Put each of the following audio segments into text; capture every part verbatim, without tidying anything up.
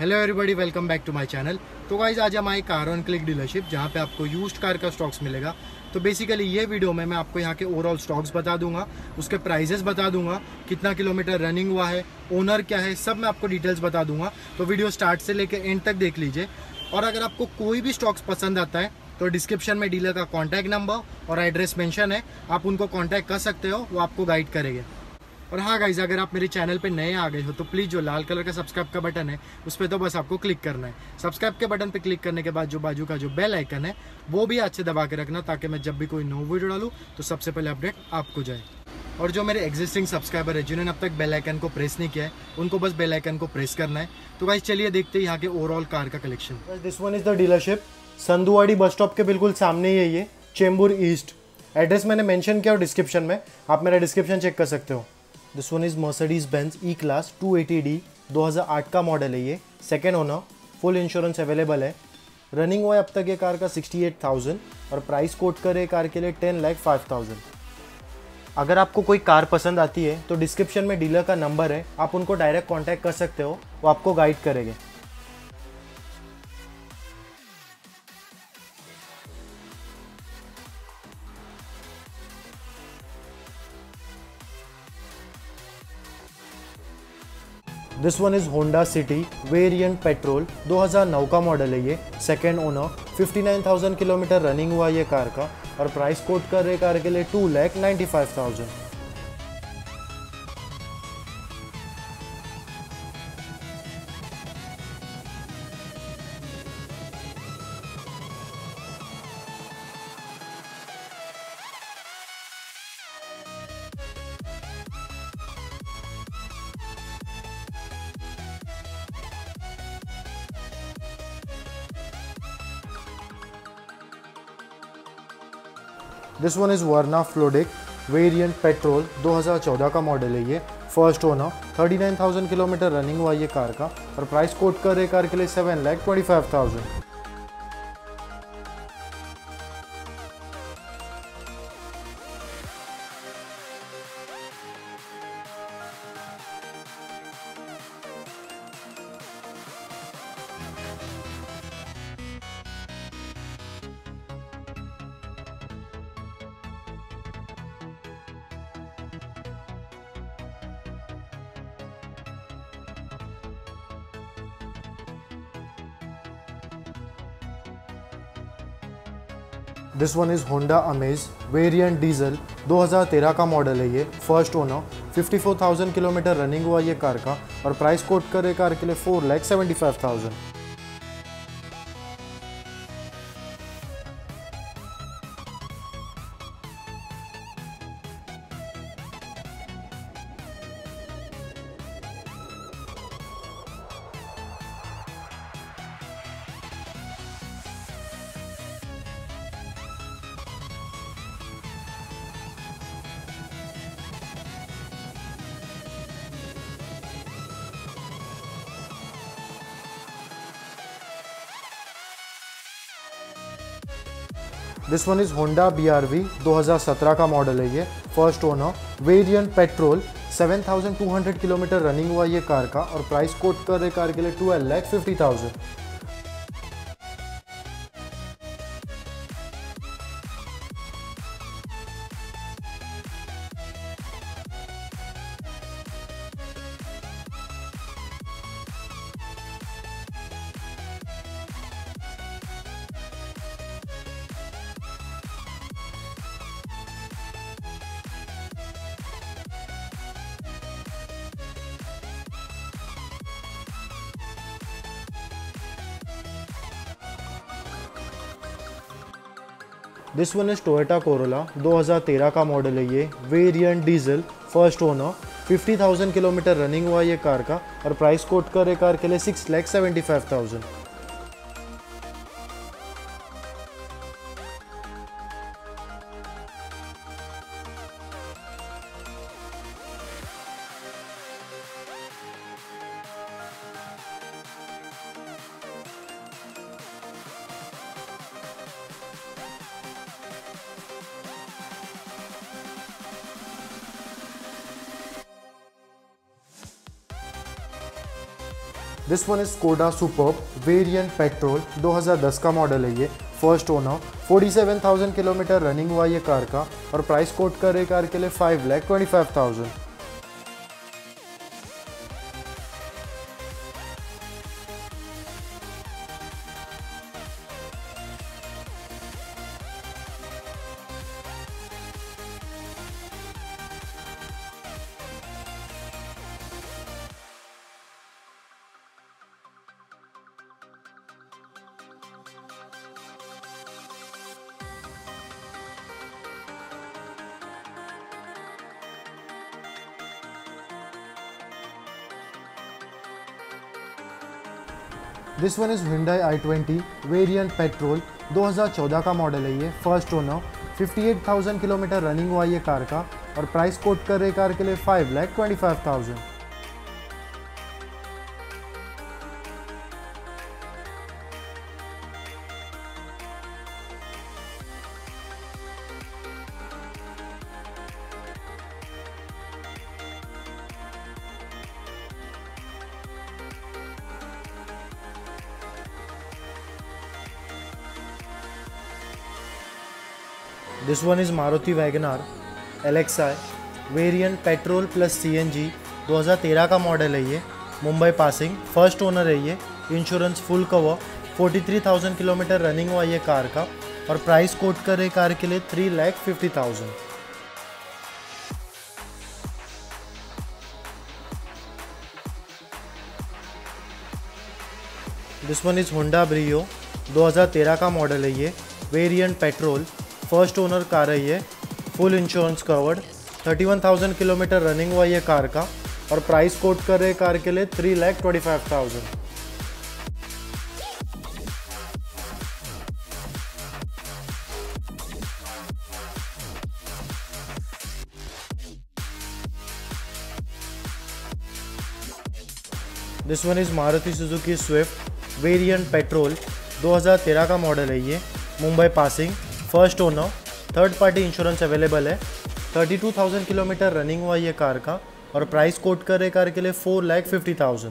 Hello everybody, welcome back to my channel. तो guys आज हम आए कार ऑन क्लिक डीलरशिप, जहाँ पे आपको यूज्ड कार का स्टॉक्स मिलेगा। तो बेसिकली ये वीडियो में मैं आपको यहाँ के ओवरऑल स्टॉक्स बता दूंगा, उसके प्राइजेस बता दूंगा, कितना किलोमीटर रनिंग हुआ है, ओनर क्या है, सब मैं आपको डिटेल्स बता दूंगा। तो वीडियो स्टार्ट से लेकर एंड तक देख लीजिए। और अगर आपको कोई भी स्टॉक्स पसंद आता है तो डिस्क्रिप्शन में डीलर का कॉन्टैक्ट नंबर और एड्रेस मेंशन है, आप उनको कॉन्टैक्ट कर सकते हो, वो आपको गाइड करेंगे। और हाँ गाइज, अगर आप मेरे चैनल पे नए आ गए हो तो प्लीज़ जो लाल कलर का सब्सक्राइब का बटन है उस पर तो बस आपको क्लिक करना है। सब्सक्राइब के बटन पे क्लिक करने के बाद जो बाजू का जो बेल आइकन है वो भी अच्छे दबा के रखना, ताकि मैं जब भी कोई नई वीडियो डालूँ तो सबसे पहले अपडेट आपको जाए। और जो मेरे एग्जिस्टिंग सब्सक्राइबर है जिन्होंने अब तक बेल आइकन को प्रेस नहीं किया है, उनको बस बेल आइकन को प्रेस करना है। तो गाइज चलिए देखते हैं यहाँ के ओवरऑल कार का collection. This one is the dealership, Sandhuwadi bus stop के बिल्कुल सामने ही है ये, चेंबूर ईस्ट। एड्रेस मैंने मेंशन किया और डिस्क्रिप्शन में, आप मेरा डिस्क्रिप्शन चेक कर सकते हो। This one is Mercedes Benz E class two eighty D, दो हज़ार आठ का मॉडल है ये, second owner, full insurance available है। रनिंग हुआ है अब तक ये कार का सिक्सटी एट थाउजेंड और प्राइस कोट करे कार के लिए टेन लाख फाइव थाउजेंड। अगर आपको कोई कार पसंद आती है तो डिस्क्रिप्शन में डीलर का नंबर है, आप उनको डायरेक्ट कॉन्टैक्ट कर सकते हो, वो आपको गाइड करेंगे। This one is Honda City variant petrol, दो हज़ार नौ का मॉडल है ये, सेकेंड ओनर, उनसठ हज़ार किलोमीटर रनिंग हुआ ये कार का और प्राइस कोट कर रहे कार के लिए two lakh ninety five thousand. This one is Verna fluidic variant petrol, दो हज़ार चौदह का मॉडल है ये, first owner, thirty nine thousand kilometre running हुआ ये कार का और प्राइस कोट कर रहे कार के लिए seven lakh twenty five thousand. This one is Honda Amaze variant diesel, दो हज़ार तेरह का मॉडल है ये, first owner, fifty four thousand kilometre running हुआ ये कार का और प्राइस कोट करे कार के लिए four lakh seventy five thousand. This one is Honda B R V, दो हज़ार सत्रह का मॉडल है ये, first owner, variant petrol, seven thousand two hundred kilometre running हुआ ये कार का और प्राइस कोट कर रहे कार के लिए twelve lakh fifty thousand. This one is Toyota Corolla, दो हज़ार तेरह का मॉडल है ये, variant diesel, first owner, fifty thousand kilometre running हुआ ये कार का और प्राइस कोट कर रहे कार के लिए six lakh seventy five thousand. This one is Skoda Superb variant petrol, दो हज़ार दस का मॉडल है ये, फर्स्ट ओनर, सैंतालीस हज़ार किलोमीटर रनिंग हुआ ये कार का, और प्राइस कोट कर रहे कार के लिए five lakh twenty five thousand. This one is Hyundai I twenty variant petrol, दो हज़ार चौदह का मॉडल है ये, फर्स्ट ओनर, अट्ठावन हज़ार किलोमीटर रनिंग हुआ ये कार का, और प्राइस कोट कर रहे कार के लिए five lakh twenty five thousand. This one is Maruti Wagon R L X I variant petrol plus C N G, दो हज़ार तेरह का मॉडल है ये, मुंबई पासिंग, फर्स्ट ओनर है ये, इंश्योरेंस फुल कवर, तैंतालीस हज़ार किलोमीटर रनिंग हुआ ये कार का, और प्राइस कोट कर रहे कार के लिए three lakh fifty thousand. This one is Honda Brio, दो हज़ार तेरह का मॉडल है ये, variant petrol, first owner car है ये, फुल इंश्योरेंस कवर्ड, इकतीस हज़ार किलोमीटर रनिंग हुआ ये कार का, और प्राइस कोट कर रहे कार के लिए three lakh twenty five thousand. This one is Maruti Suzuki Swift variant petrol, दो हज़ार तेरह का मॉडल है ये, Mumbai passing, first owner, third party insurance available है, बत्तीस हज़ार किलोमीटर रनिंग हुआ ये कार का, और प्राइस कोट कर रहे कार के लिए four lakh fifty thousand.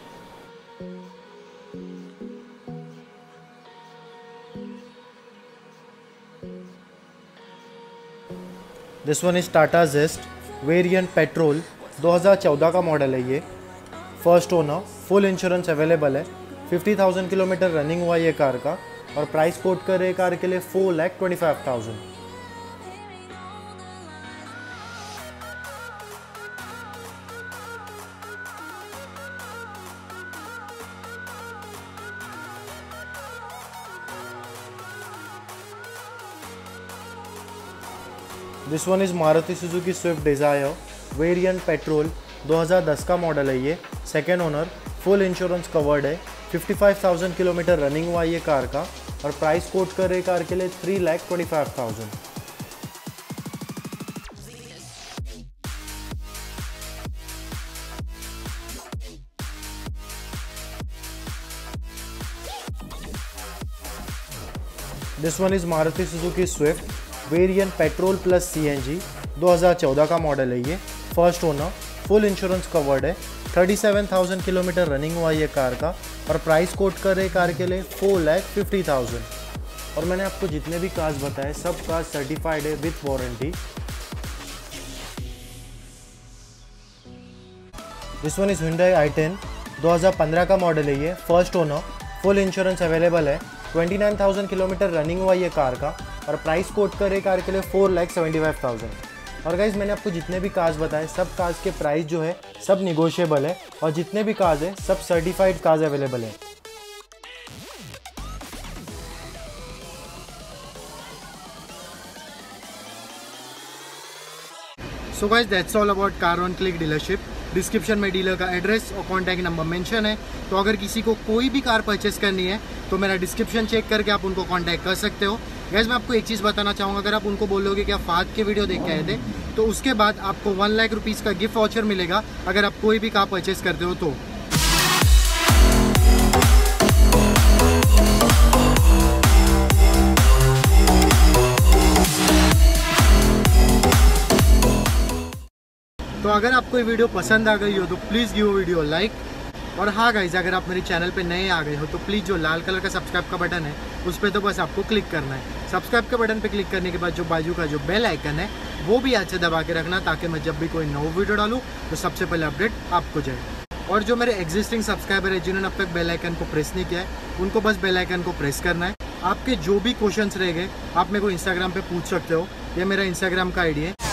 This one is Tata Zest variant petrol, दो हज़ार चौदह का मॉडल है ये, first owner, full insurance available है, पचास हज़ार किलोमीटर रनिंग हुआ ये कार का, और प्राइस कोट कर रहे कार के लिए four lakh twenty five thousand. This one is Maruti Suzuki Swift Dzire variant petrol, दो हज़ार दस का मॉडल है ये, second owner, full insurance covered है, पचपन हज़ार किलोमीटर रनिंग हुआ ये कार का, और प्राइस कोट कर रहे कार के लिए three lakh twenty five thousand. This one is Maruti Suzuki Swift variant petrol plus C N G, दो हज़ार चौदह का मॉडल है ये, first owner, full insurance covered है, सैंतीस हज़ार किलोमीटर रनिंग हुआ ये कार का, और प्राइस कोट कर रहे कार के लिए फोर लैख फिफ्टी थाउजेंड। और मैंने आपको जितने भी कार्स बताए सब कार्स सर्टिफाइड है with warranty. This one is Hyundai i ten, दो हज़ार पंद्रह का मॉडल है ये, first owner, full insurance available है, उनतीस हज़ार किलोमीटर रनिंग हुआ ये कार का, और प्राइस कोट कर रहे कार के लिए four lakh seventy five thousand. और गाइज मैंने आपको जितने भी कार्स बताए सब कार्स के प्राइस जो है सब निगोशिएबल है, और जितने भी कार्स है सब सर्टिफाइड कार्स अवेलेबल है। So guys that's all about car on click dealership. Description में डीलर का एड्रेस और कॉन्टैक्ट नंबर मेंशन है, तो अगर किसी को कोई भी कार परचेस करनी है तो मेरा डिस्क्रिप्शन चेक करके आप उनको कांटेक्ट कर सकते हो। गाइज मैं आपको एक चीज़ बताना चाहूँगा, अगर आप उनको बोलोगे कि आप फाद के वीडियो देख के आए थे तो उसके बाद आपको वन लाख रुपीज़ का गिफ्ट वाउचर मिलेगा अगर आप कोई भी कार परचेस करते हो तो। तो अगर आपको ये वीडियो पसंद आ गई हो तो प्लीज़ गिव वीडियो लाइक, और हाँ गाइज, अगर आप मेरे चैनल पे नए आ गए हो तो प्लीज़ जो लाल कलर का सब्सक्राइब का बटन है उस पर तो बस आपको क्लिक करना है। सब्सक्राइब के बटन पे क्लिक करने के बाद जो बाजू का जो बेल आइकन है वो भी अच्छे दबा के रखना, ताकि मैं जब भी कोई नई वीडियो डालूँ तो सबसे पहले अपडेट आपको जाए। और जो मेरे एग्जिस्टिंग सब्सक्राइबर है जिन्होंने अब तक बेल आइकन को प्रेस नहीं किया है, उनको बस बेल आइकन को प्रेस करना है। आपके जो भी क्वेश्चंस रह गए आप मेरे को इंस्टाग्राम पे पूछ सकते हो, ये मेरा इंस्टाग्राम का आईडी है।